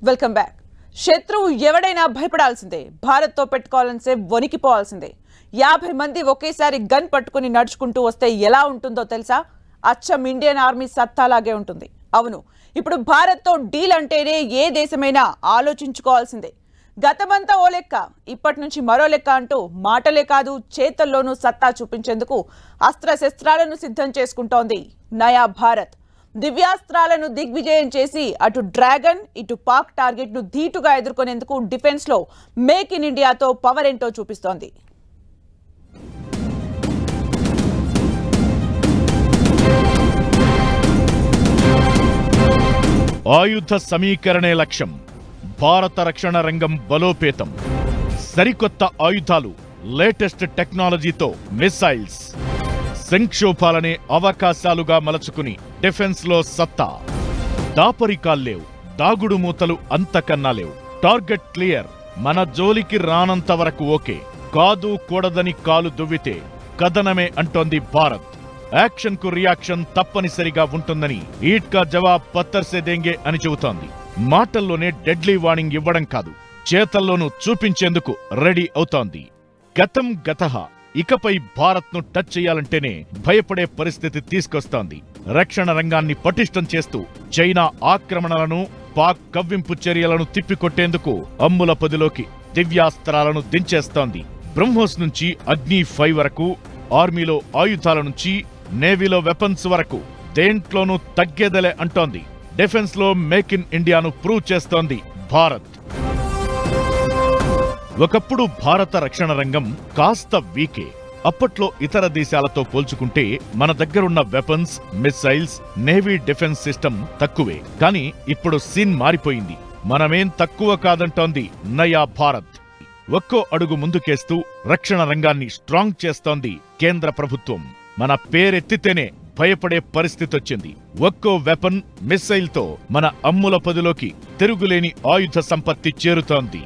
Welcome back. శత్రువు ఎవడైనా భయపడాల్సిందే. భారత్తో పెట్టుకోవాలంటే వణికిపోవాల్సిందే. 50 మంది ఒకేసారి గన్ పట్టుకుని నడుచుకుంటూ వస్తే ఎలా ఉంటుందో తెలుసా? అచ్చం ఇండియన్ ఆర్మీ సత్తాలాగే ఉంటుంది. అవును, ఇప్పుడు భారత్తో డీల్ అంటేనే ఏ దేశమైనా ఆలోచించుకోవాల్సిందే. గతమంతా ఓ లెక్క, ఇప్పటి నుంచి మరో లెక్క అంటూ మాటలే కాదు చేతల్లోనూ సత్తా చూపించేందుకు అస్త్రశస్త్రాలను సిద్ధం చేసుకుంటోంది నయా భారత్. దివ్యాస్త్రాలను దిగ్విజయం చేసి అటు డ్రాగన్ ఇటు పాక్ టార్గెట్ ను ధీటుగా ఎదుర్కొనేందుకు డిఫెన్స్ లో మేక్ ఇన్ ఇండియాతో పవర్ ఏంటో చూపిస్తోంది. ఆయుధ సమీకరణే లక్ష్యం. భారత రక్షణ రంగం బలోపేతం. సరికొత్త ఆయుధాలు, లేటెస్ట్ టెక్నాలజీతో మిసైల్స్, సంక్షోభాలనే అవకాశాలుగా మలచుకుని డిఫెన్స్ లో సత్తా. దాపరికాల్లేవు, దాగుడు మూతలు అంతకన్నా లేవు. టార్గెట్ క్లియర్, మన జోలికి రానంత వరకు ఓకే. కాదు కూడదని కాలు దువ్వితే కథనమే అంటోంది భారత్. యాక్షన్ కు రియాక్షన్ తప్పనిసరిగా ఉంటుందని ఈట్ కా జవాబ్ పత్తర్ సే దేంగే అని చెబుతోంది. మాటల్లోనే డెడ్లీ వార్నింగ్ ఇవ్వడం కాదు, చేతల్లోనూ చూపించేందుకు రెడీ అవుతోంది. గతం గతః, ఇకపై భారత్ ను టచ్ చేయాలంటేనే భయపడే పరిస్థితి తీసుకొస్తోంది. రక్షణ రంగాన్ని పటిష్టం చేస్తూ చైనా ఆక్రమణలను, పాక్ కవ్వింపు చర్యలను తిప్పికొట్టేందుకు అమ్ముల పొదిలోకి దివ్యాస్త్రాలను దించేస్తోంది. బ్రహ్మోస్ నుంచి అగ్ని 5 వరకు, ఆర్మీలో ఆయుధాల నుంచి నేవీలో వెపన్స్ వరకు దేంట్లోనూ తగ్గేదలే అంటోంది. డిఫెన్స్ లో మేక్ ఇన్ ఇండియాను ప్రూవ్ చేస్తోంది భారత్. ఒకప్పుడు భారత రక్షణ రంగం కాస్త వీకే. అప్పట్లో ఇతర దేశాలతో పోల్చుకుంటే మన దగ్గరున్న weapons, missiles, navy defence system తక్కువే. కానీ ఇప్పుడు సీన్ మారిపోయింది. మనమేం తక్కువ కాదంటోంది నయా భారత్. ఒక్కో అడుగు ముందుకేస్తూ రక్షణ రంగాన్ని స్ట్రాంగ్ చేస్తోంది కేంద్ర ప్రభుత్వం. మన పేరెత్తితేనే భయపడే పరిస్థితొచ్చింది. ఒక్కో వెపన్, మిస్సైల్ తో మన అమ్ముల పొదిలోకి తిరుగులేని ఆయుధ సంపత్తి చేరుతోంది.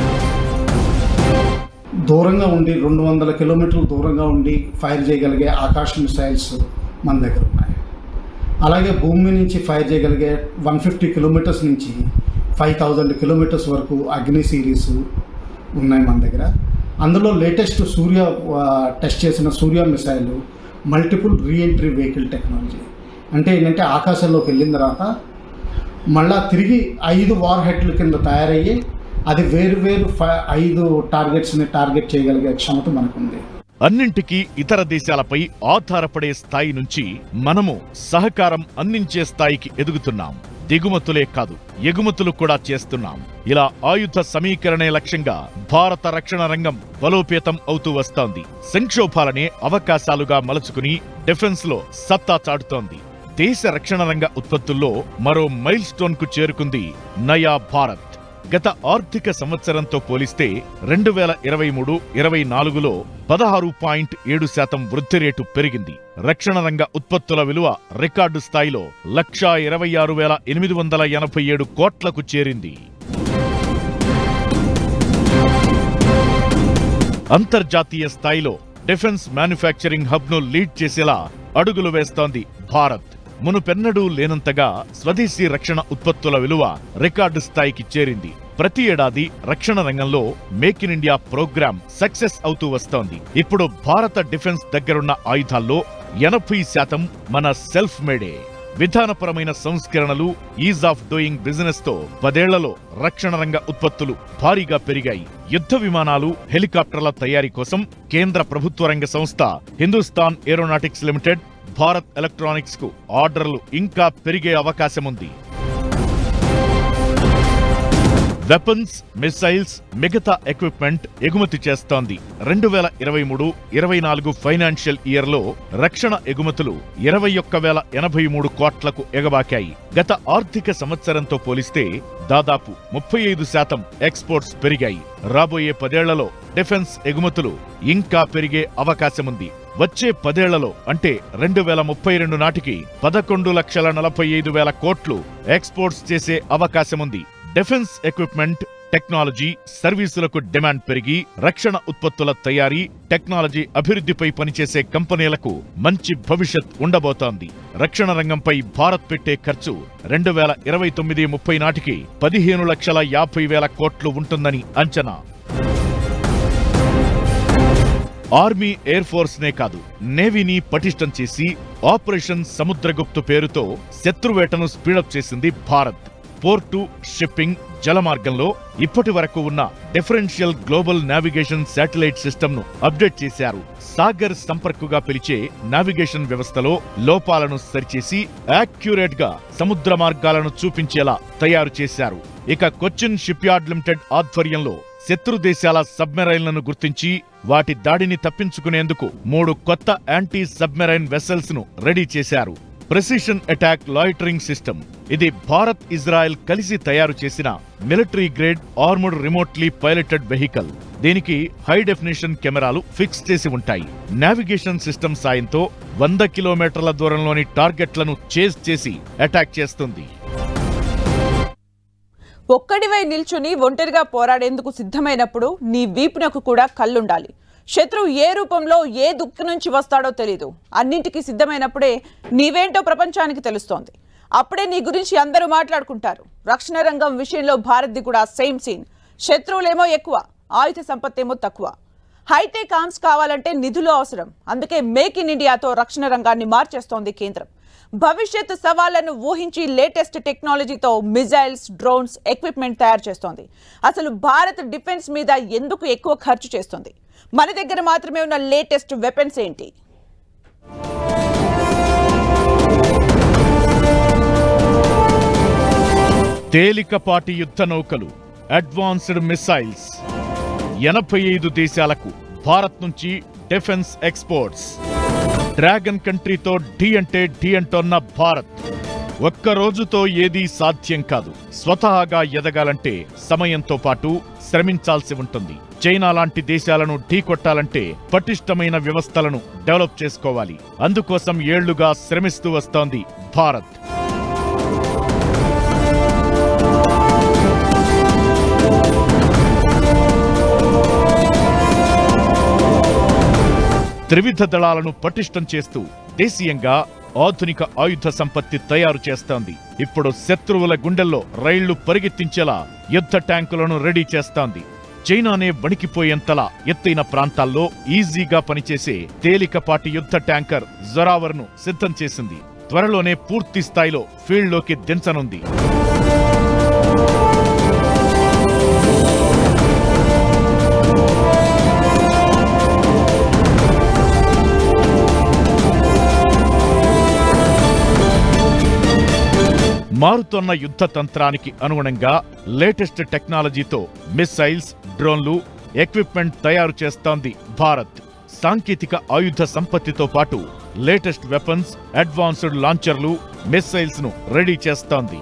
దూరంగా ఉండి 200 కిలోమీటర్లు దూరంగా ఉండి ఫైర్ చేయగలిగే ఆకాశ మిసైల్స్ మన దగ్గర ఉన్నాయి. అలాగే భూమి నుంచి ఫైర్ చేయగలిగే 150 కిలోమీటర్స్ నుంచి 5000 కిలోమీటర్స్ వరకు అగ్ని సిరీస్ ఉన్నాయి మన దగ్గర. అందులో లేటెస్ట్ సూర్య టెస్ట్ చేసిన Surya missile multiple re-entry vehicle technology. అంటే ఏంటంటే ఆకాశంలోకి వెళ్ళిన తర్వాత మళ్ళా తిరిగి 5 వార్ హెడ్ల కింద తయారయ్యి అది వేరు 5 టార్గెట్స్ని టార్గెట్ చేయగలిగే క్షమత మనకుంది. అన్నింటికీ ఇతర దేశాలపై ఆధారపడే స్థాయి నుంచి మనము సహకారం అందించే స్థాయికి ఎదుగుతున్నాం. దిగుమతులే కాదు, ఎగుమతులు కూడా చేస్తున్నాం. ఇలా ఆయుధ సమీకరణే లక్ష్యంగా భారత రక్షణ రంగం బలోపేతం అవుతూ వస్తోంది. సంక్షోభాలనే అవకాశాలుగా మలుచుకుని డిఫెన్స్ లో సత్తా చాటుతోంది. దేశ రక్షణ రంగ ఉత్పత్తుల్లో మరో మైల్ స్టోన్ కు చేరుకుంది నయా భారత్. గత ఆర్థిక సంవత్సరంతో పోలిస్తే 2023-24లో 16.7% వృద్ధి రేటు పెరిగింది. రక్షణ రంగ ఉత్పత్తుల విలువ రికార్డు స్థాయిలో 126,887 కోట్లకు చేరింది. అంతర్జాతీయ స్థాయిలో డిఫెన్స్ మ్యానుఫ్యాక్చరింగ్ హబ్ ను లీడ్ చేసేలా అడుగులు వేస్తోంది భారత్. మునుపెన్నడూ లేనంతగా స్వదేశీ రక్షణ ఉత్పత్తుల విలువ రికార్డు స్థాయికి చేరింది. ప్రతి ఏడాది రక్షణ రంగంలో make in India programme success అవుతూ వస్తోంది. ఇప్పుడు భారత డిఫెన్స్ దగ్గరున్న ఆయుధాల్లో 80% మన సెల్ఫ్ మేడే. విధానపరమైన సంస్కరణలు, ఈజ్ ఆఫ్ డూయింగ్ బిజినెస్ తో 10 ఏళ్లలో రక్షణ రంగ ఉత్పత్తులు భారీగా పెరిగాయి. యుద్ధ విమానాలు, హెలికాప్టర్ల తయారీ కోసం కేంద్ర ప్రభుత్వ రంగ సంస్థ Hindustan Aeronautics Limited, Bharat Electronics కు ఆర్డర్లు ఇంకా పెరిగే అవకాశముంది. వెపన్స్, మిసైల్స్, మిగతా ఎక్విప్మెంట్ ఎగుమతి చేస్తోంది. 2023-24 ఫైనాన్షియల్ ఇయర్ లో రక్షణ ఎగుమతులు 21,083 కోట్లకు ఎగబాకాయి. గత ఆర్థిక సంవత్సరంతో పోలిస్తే దాదాపు 35% ఎక్స్పోర్ట్స్ పెరిగాయి. రాబోయే 10 ఏళ్లలో డిఫెన్స్ ఎగుమతులు ఇంకా పెరిగే అవకాశముంది. వచ్చే 10 ఏళ్లలో అంటే 2032 నాటికి 11,45,000 కోట్లు ఎక్స్పోర్ట్స్ చేసే అవకాశముంది. డిఫెన్స్ ఎక్విప్మెంట్ టెక్నాలజీ, సర్వీసులకు డిమాండ్ పెరిగి రక్షణ ఉత్పత్తుల తయారీ, టెక్నాలజీ అభివృద్ధిపై పనిచేసే కంపెనీలకు మంచి భవిష్యత్ ఉండబోతోంది. రక్షణ రంగంపై భారత్ పెట్టే ఖర్చు 2029-30 నాటికి 15,50,000 కోట్లు ఉంటుందని అంచనా. ఆర్మీ, ఎయిర్ ఫోర్స్ నే కాదు, నేవీని పటిష్టం చేసి ఆపరేషన్ సముద్రగుప్తు పేరుతో శత్రువేటను స్పీడప్ చేసింది భారత్. పోర్టు, షిప్పింగ్, జలమార్గంలో ఇప్పటి వరకు ఉన్న differential global navigation satellite system ను అప్డేట్ చేశారు. సాగర్ సంపర్కుగా పిలిచే నావిగేషన్ వ్యవస్థలో లోపాలను సరిచేసి యాక్యురేట్ గా సముద్ర మార్గాలను చూపించేలా తయారు చేశారు. ఇక కొచ్చిన్ షిప్ యార్డ్ లిమిటెడ్ ఆధ్వర్యంలో శత్రు దేశాల సబ్మెరైన్లను గుర్తించి వాటి దాడిని తప్పించుకునేందుకు 3 కొత్త యాంటీ సబ్మెరైన్ వెసల్స్ ను రెడీ చేశారు. Precision attack loitering system. ఇది భారత్, ఇజ్రాయెల్ కలిసి తయారు చేసిన military grade armoured remotely piloted vehicle. దీనికి హై డెఫినేషన్ కెమెరాలు ఫిక్స్ చేసి ఉంటాయి. నావిగేషన్ సిస్టమ్ సాయంతో 100 కిలోమీటర్ల దూరంలోని టార్గెట్లను చేజ్ చేసి అటాక్ చేస్తుంది. ఒక్కడివై నిల్చుని ఒంటరిగా పోరాడేందుకు సిద్ధమైనప్పుడు నీ వీపునకు కూడా కళ్ళుండాలి. శత్రువు ఏ రూపంలో, ఏ దిక్కు నుంచి వస్తాడో తెలీదు. అన్నింటికీ సిద్ధమైనప్పుడే నీవేంటో ప్రపంచానికి తెలుస్తోంది. అప్పుడే నీ గురించి అందరూ మాట్లాడుకుంటారు. రక్షణ రంగం విషయంలో భారత్ది కూడా సేమ్ సీన్. శత్రువులేమో ఎక్కువ, ఆయుధ సంపత్తేమో తక్కువ. హైటెక్ ఆర్మ్స్ కావాలంటే నిధులు అవసరం. అందుకే మేక్ ఇన్ ఇండియాతో రక్షణ రంగాన్ని మార్చేస్తోంది కేంద్రం. భవిష్యత్తు సవాళ్లను ఊహించి లేటెస్ట్ టెక్నాలజీతో మిజైల్స్, డ్రోన్స్, ఎక్విప్మెంట్ తయారు చేస్తోంది. అసలు భారత్ డిఫెన్స్ మీద ఎందుకు ఎక్కువ ఖర్చు చేస్తుంది? మన దగ్గర మాత్రమే ఉన్న లేటెస్ట్ వెపన్స్ ఏంటి? తేలికపాటి యుద్ధ నౌకలు, అడ్వాన్స్డ్ మిసైల్స్. 85 దేశాలకు భారత్ నుంచి డిఫెన్స్ ఎక్స్పోర్ట్స్. డ్రాగన్ కంట్రీతో ఢీ అంటోన్న భారత్. ఒక్క రోజుతో ఏదీ సాధ్యం కాదు. స్వతహాగా ఎదగాలంటే సమయంతో పాటు శ్రమించాల్సి ఉంటుంది. చైనా లాంటి దేశాలను ఢీకొట్టాలంటే పటిష్టమైన వ్యవస్థలను డెవలప్ చేసుకోవాలి. అందుకోసం ఏళ్లుగా శ్రమిస్తూ వస్తోంది భారత్. త్రివిధ దళాలను పటిష్టం చేస్తూ దేశీయంగా ఆధునిక ఆయుధ సంపత్తి తయారు చేస్తోంది. ఇప్పుడు శత్రువుల గుండెల్లో రైళ్లు పరిగెత్తించేలా యుద్ధ ట్యాంకులను రెడీ చేస్తోంది. చైనానే వణికిపోయేంతలా ఎత్తైన ప్రాంతాల్లో ఈజీగా పనిచేసే తేలికపాటి యుద్ధ ట్యాంకర్ జొరావర్ను సిద్ధం చేసింది. త్వరలోనే పూర్తి స్థాయిలో ఫీల్డ్లోకి దించనుంది. మారుతున్న యుద్ధ తంత్రానికి అనుగుణంగా లేటెస్ట్ టెక్నాలజీతో మిసైల్స్, డ్రోన్లు, ఎక్విప్మెంట్ తయారు చేస్తోంది భారత్. సాంకేతిక ఆయుధ సంపత్తితో పాటు లేటెస్ట్ వెపన్స్, అడ్వాన్స్డ్ లాంచర్లు, మిసైల్స్ ను రెడీ చేస్తోంది.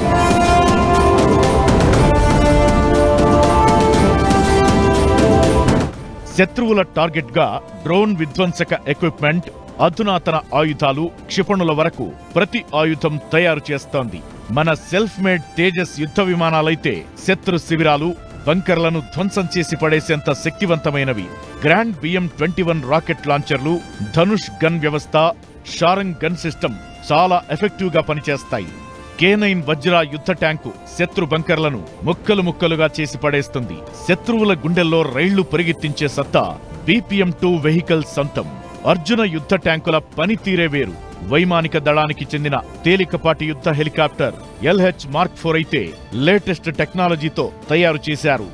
శత్రువుల టార్గెట్ గా డ్రోన్ విధ్వంసక ఎక్విప్మెంట్, అధునాతన ఆయుధాలు, క్షిపణుల వరకు ప్రతి ఆయుధం తయారు చేస్తోంది. మన సెల్ఫ్ మేడ్ తేజస్ యుద్ధ విమానాలైతే శత్రు శిబిరాలు, బంకర్లను ధ్వంసం చేసి పడేసేంత శక్తివంతమైనవి. గ్రాండ్ BM-21 రాకెట్ లాంచర్లు, ధనుష్ గన్ వ్యవస్థ, షారంగ్ గన్ సిస్టమ్ చాలా ఎఫెక్టివ్ గా పనిచేస్తాయి. K9 వజ్ర యుద్ధ ట్యాంకు శత్రు బంకర్లను ముక్కలు ముక్కలుగా చేసి పడేస్తుంది. శత్రువుల గుండెల్లో రైళ్లు పరిగెత్తించే సత్తా BPM-2 వెహికల్ సొంతం. అర్జున యుద్ధ ట్యాంకుల పనితీరే వేరు. వైమానిక దళానికి చెందిన తేలికపాటి యుద్ధ హెలికాప్టర్ LH Mark 4 అయితే లేటెస్ట్ టెక్నాలజీతో తయారు చేశారు.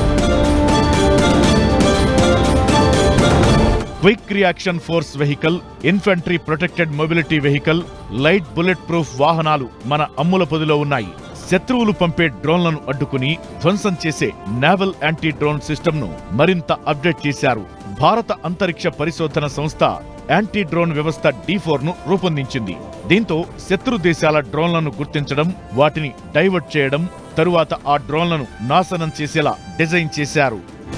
Quick reaction force vehicle, infantry protected mobility vehicle, light bullet proof వాహనాలు మన అమ్ముల పొదిలో ఉన్నాయి. శత్రువులు పంపే డ్రోన్లను అడ్డుకుని ధ్వంసం చేసే నావల్ యాంటీ డ్రోన్ సిస్టమ్ ను మరింత అప్డేట్ చేశారు. భారత అంతరిక్ష పరిశోధన సంస్థ యాంటీ డ్రోన్ వ్యవస్థ D4 ను రూపొందించింది. దీంతో శత్రు దేశాల డ్రోన్లను గుర్తించడం, వాటిని డైవర్ట్ చేయడం, తరువాత ఆ డ్రోన్లను నాశనం చేసేలా డిజైన్ చేశారు.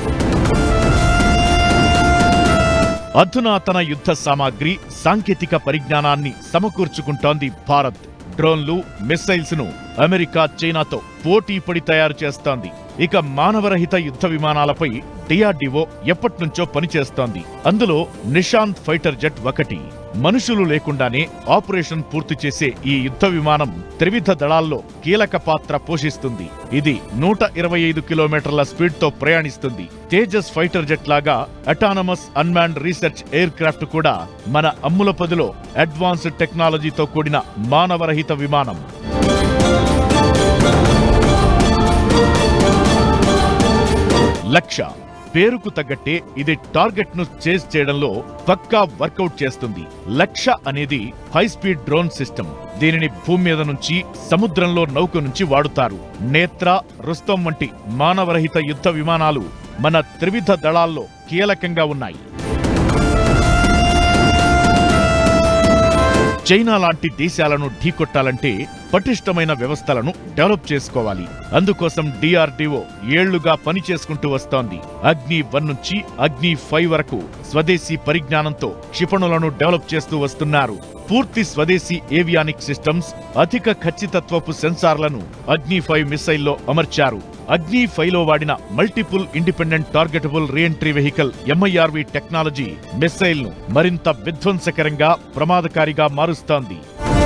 అధునాతన యుద్ధ సామాగ్రి, సాంకేతిక పరిజ్ఞానాన్ని సమకూర్చుకుంటోంది భారత్. డ్రోన్లు, మిసైల్స్ ను అమెరికా, చైనాతో పోటీ పడి తయారు చేస్తోంది. ఇక మానవరహిత యుద్ధ విమానాలపై డిఆర్డీఓ ఎప్పట్నుంచో పనిచేస్తోంది. అందులో నిషాంత్ ఫైటర్ జెట్ ఒకటి. మనుషులు లేకుండానే ఆపరేషన్ పూర్తి చేసే ఈ యుద్ధ విమానం త్రివిధ దళాల్లో కీలక పాత్ర పోషిస్తుంది. ఇది 125 కిలోమీటర్ల స్పీడ్ తో ప్రయాణిస్తుంది. తేజస్ ఫైటర్ జెట్ లాగా autonomous unmanned research aircraft కూడా మన అమ్ముల పదిలో అడ్వాన్స్డ్ టెక్నాలజీతో కూడిన మానవరహిత విమానం. లక్ష్య పేరుకు తగ్గట్టే ఇది టార్గెట్ ను చేజ్ చేయడంలో పక్కా వర్కౌట్ చేస్తుంది. లక్ష్య అనేది హై స్పీడ్ డ్రోన్ సిస్టమ్. దీనిని భూమి మీద నుంచి, సముద్రంలో నౌక నుంచి వాడుతారు. నేత్ర, రుస్తం వంటి మానవరహిత యుద్ధ విమానాలు మన త్రివిధ దళాల్లో కీలకంగా ఉన్నాయి. చైనా లాంటి దేశాలను ఢీకొట్టాలంటే పటిష్టమైన వ్యవస్థలను డెవలప్ చేసుకోవాలి. అందుకోసం డిఆర్డీఓ ఏళ్లుగా పనిచేసుకుంటూ వస్తోంది. అగ్ని 1 నుంచి అగ్ని 5 వరకు స్వదేశీ పరిజ్ఞానంతో క్షిపణులను డెవలప్ చేస్తూ వస్తున్నారు. పూర్తి స్వదేశీ ఏవియానిక్ సిస్టమ్స్, అధిక ఖచ్చితత్వపు సెన్సార్లను అగ్ని 5 మిసైల్లో అమర్చారు. అగ్ని 5లో వాడిన multiple independent targetable re-entry vehicle MIRV technology missile ను మరింత విధ్వంసకరంగా, ప్రమాదకారిగా మారుస్తోంది.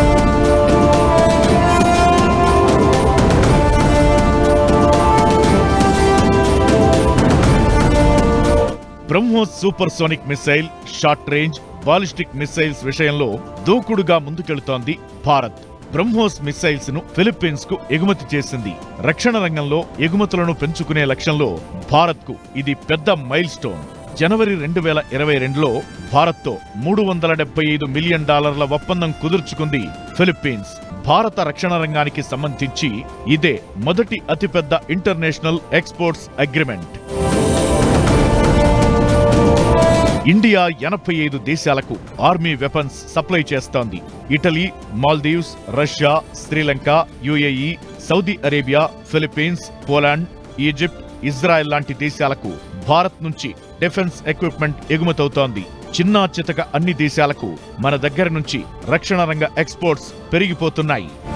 BrahMos supersonic missile, short range, ballistic missiles విషయంలో దూకుడుగా ముందుకెళుతోంది భారత్. బ్రహ్మోస్ మిసైల్స్ ను ఫిలిప్పీన్స్ కు ఎగుమతి చేసింది. రక్షణ రంగంలో ఎగుమతులను పెంచుకునే లక్ష్యంలో భారత్ కు ఇది పెద్ద మైల్ స్టోన్. జనవరి 2022లో భారత్ తో $375 మిలియన్ ఒప్పందం కుదుర్చుకుంది ఫిలిప్పీన్స్. భారత రక్షణ రంగానికి సంబంధించి ఇదే మొదటి అతిపెద్ద ఇంటర్నేషనల్ ఎక్స్పోర్ట్స్ అగ్రిమెంట్. ఇండియా 85 దేశాలకు ఆర్మీ వెపన్స్ సప్లై చేస్తోంది. Italy, Maldives, Russia, Sri Lanka, UAE, Saudi Arabia, Philippines, Poland, Egypt, Israel లాంటి దేశాలకు భారత్ నుంచి డిఫెన్స్ ఎక్విప్మెంట్ ఎగుమతవుతోంది. చిన్నా చితక అన్ని దేశాలకు మన దగ్గర నుంచి రక్షణ రంగ ఎక్స్పోర్ట్స్ పెరిగిపోతున్నాయి.